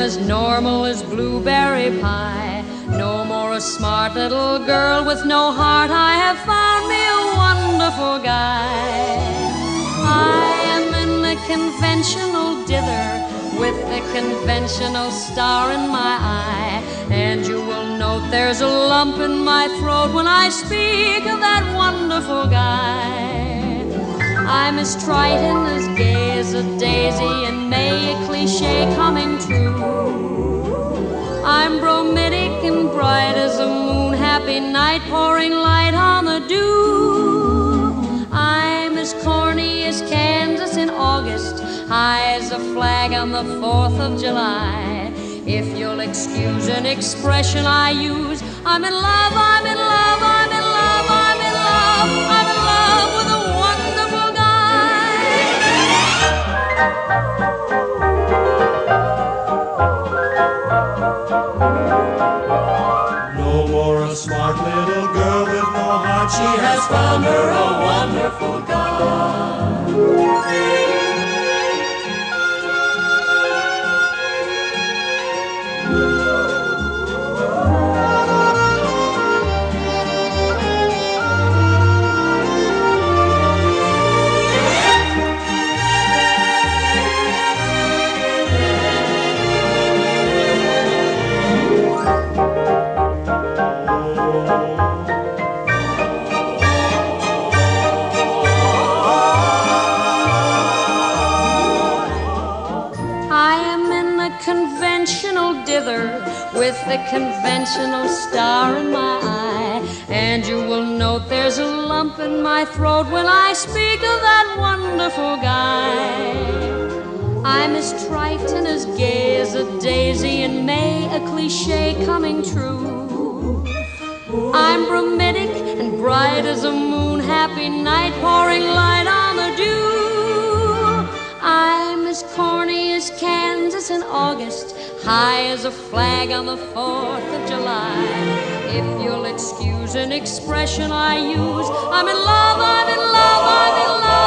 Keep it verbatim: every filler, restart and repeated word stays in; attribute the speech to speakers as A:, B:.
A: as normal as blueberry pie. No more a smart little girl with no heart. I have found me a wonderful guy. I am in the conventional dither with the conventional star in my eye. And you will note there's a lump in my throat when I speak of that wonderful guy. I'm as trite and as gay as a daisy in May, a cliche coming true. I'm bromidic and bright as a moon, happy night pouring light on the dew. I'm as corny as Kansas in August, high as a flag on the fourth of July. If you'll excuse an expression I use, I'm in love, I'm in love, I'm in love, I'm in love, I'm in love with a wonderful guy.
B: No more a smart little girl with no heart. She has found her a wonderful guy.
A: With the conventional star in my eye. And you will note there's a lump in my throat when I speak of that wonderful guy. I'm as trite and as gay as a daisy in May, a cliche coming true. I'm bromidic and bright as a moon, happy night pouring light on the dew. I'm as corny as Kansas in August, high as a flag on the fourth of July. If you'll excuse an expression I use, I'm in love, I'm in love, I'm in love.